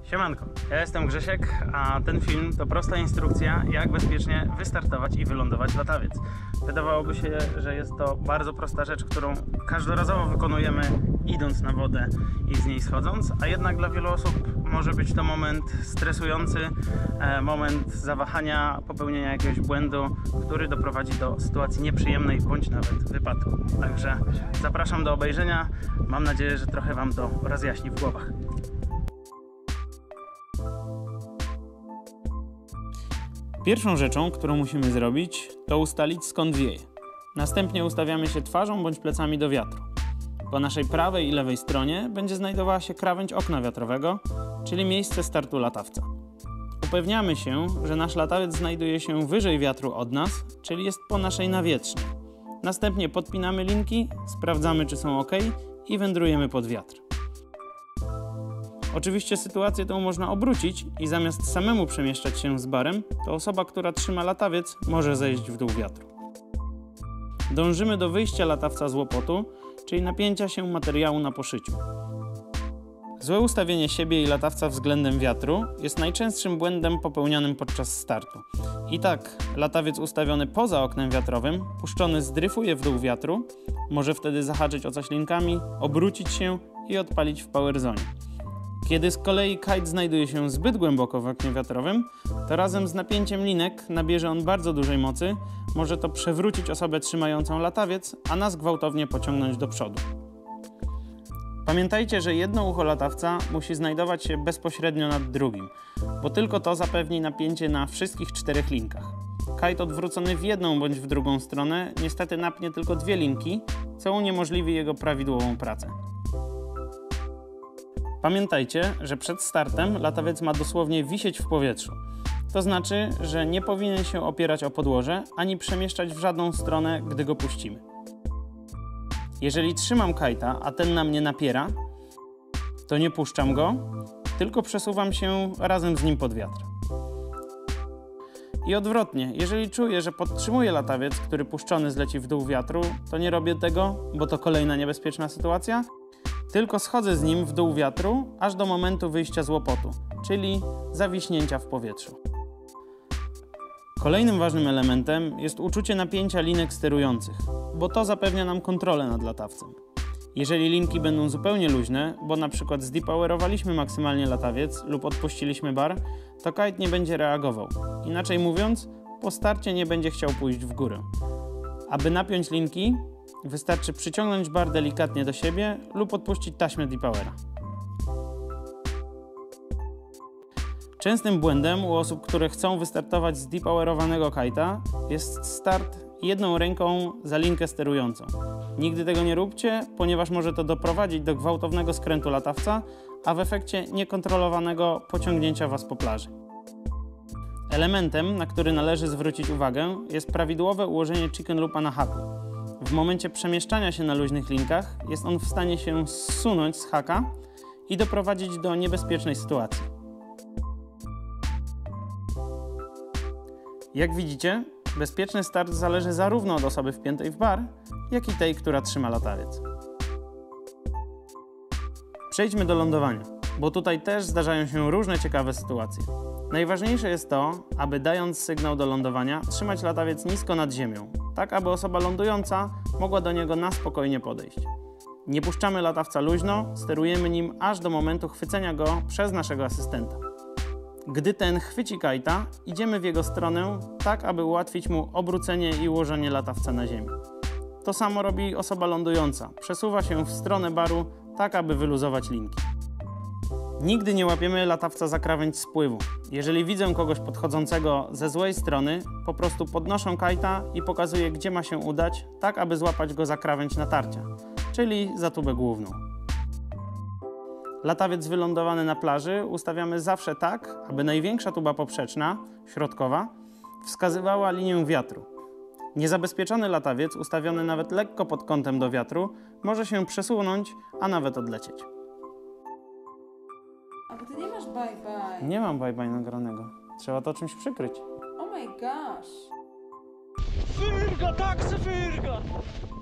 Siemanko, ja jestem Grzesiek, a ten film to prosta instrukcja, jak bezpiecznie wystartować i wylądować latawiec. Wydawałoby się, że jest to bardzo prosta rzecz, którą każdorazowo wykonujemy idąc na wodę i z niej schodząc, a jednak dla wielu osób może być to moment stresujący, moment zawahania, popełnienia jakiegoś błędu, który doprowadzi do sytuacji nieprzyjemnej bądź nawet wypadku. Także zapraszam do obejrzenia, mam nadzieję, że trochę Wam to rozjaśni w głowach. Pierwszą rzeczą, którą musimy zrobić, to ustalić, skąd wieje. Następnie ustawiamy się twarzą bądź plecami do wiatru. Po naszej prawej i lewej stronie będzie znajdowała się krawędź okna wiatrowego, czyli miejsce startu latawca. Upewniamy się, że nasz latawiec znajduje się wyżej wiatru od nas, czyli jest po naszej nawietrznej. Następnie podpinamy linki, sprawdzamy, czy są ok i wędrujemy pod wiatr. Oczywiście sytuację tę można obrócić i zamiast samemu przemieszczać się z barem, to osoba, która trzyma latawiec, może zejść w dół wiatru. Dążymy do wyjścia latawca z łopotu, czyli napięcia się materiału na poszyciu. Złe ustawienie siebie i latawca względem wiatru jest najczęstszym błędem popełnianym podczas startu. I tak, latawiec ustawiony poza oknem wiatrowym, puszczony zdryfuje w dół wiatru, może wtedy zahaczyć o coś linkami, obrócić się i odpalić w power zone. Kiedy z kolei kite znajduje się zbyt głęboko w oknie wiatrowym, to razem z napięciem linek nabierze on bardzo dużej mocy, może to przewrócić osobę trzymającą latawiec, a nas gwałtownie pociągnąć do przodu. Pamiętajcie, że jedno ucho latawca musi znajdować się bezpośrednio nad drugim, bo tylko to zapewni napięcie na wszystkich 4 linkach. Kite odwrócony w jedną bądź w drugą stronę niestety napnie tylko 2 linki, co uniemożliwi jego prawidłową pracę. Pamiętajcie, że przed startem latawiec ma dosłownie wisieć w powietrzu. To znaczy, że nie powinien się opierać o podłoże, ani przemieszczać w żadną stronę, gdy go puścimy. Jeżeli trzymam kajta, a ten na mnie napiera, to nie puszczam go, tylko przesuwam się razem z nim pod wiatr. I odwrotnie, jeżeli czuję, że podtrzymuję latawiec, który puszczony zleci w dół wiatru, to nie robię tego, bo to kolejna niebezpieczna sytuacja, tylko schodzę z nim w dół wiatru, aż do momentu wyjścia z łopotu, czyli zawiśnięcia w powietrzu. Kolejnym ważnym elementem jest uczucie napięcia linek sterujących, bo to zapewnia nam kontrolę nad latawcem. Jeżeli linki będą zupełnie luźne, bo na przykład zdepowerowaliśmy maksymalnie latawiec lub odpuściliśmy bar, to kite nie będzie reagował. Inaczej mówiąc, po starcie nie będzie chciał pójść w górę. Aby napiąć linki, wystarczy przyciągnąć bar delikatnie do siebie lub odpuścić taśmę depowera. Częstym błędem u osób, które chcą wystartować z depowerowanego kite'a, jest start jedną ręką za linkę sterującą. Nigdy tego nie róbcie, ponieważ może to doprowadzić do gwałtownego skrętu latawca, a w efekcie niekontrolowanego pociągnięcia Was po plaży. Elementem, na który należy zwrócić uwagę, jest prawidłowe ułożenie chicken loopa na haku. W momencie przemieszczania się na luźnych linkach jest on w stanie się zsunąć z haka i doprowadzić do niebezpiecznej sytuacji. Jak widzicie, bezpieczny start zależy zarówno od osoby wpiętej w bar, jak i tej, która trzyma latawiec. Przejdźmy do lądowania, bo tutaj też zdarzają się różne ciekawe sytuacje. Najważniejsze jest to, aby dając sygnał do lądowania, trzymać latawiec nisko nad ziemią, tak aby osoba lądująca mogła do niego na spokojnie podejść. Nie puszczamy latawca luźno, sterujemy nim aż do momentu chwycenia go przez naszego asystenta. Gdy ten chwyci kajta, idziemy w jego stronę, tak aby ułatwić mu obrócenie i ułożenie latawca na ziemi. To samo robi osoba lądująca, przesuwa się w stronę baru, tak aby wyluzować linki. Nigdy nie łapiemy latawca za krawędź spływu. Jeżeli widzę kogoś podchodzącego ze złej strony, po prostu podnoszę kajta i pokazuję, gdzie ma się udać, tak aby złapać go za krawędź natarcia, czyli za tubę główną. Latawiec wylądowany na plaży ustawiamy zawsze tak, aby największa tuba poprzeczna, środkowa, wskazywała linię wiatru. Niezabezpieczony latawiec, ustawiony nawet lekko pod kątem do wiatru, może się przesunąć, a nawet odlecieć. A bo ty nie masz bye-bye. Nie mam bye-bye nagranego. Trzeba to czymś przykryć. Oh my gosh. Fyrga, taksy, fyrga!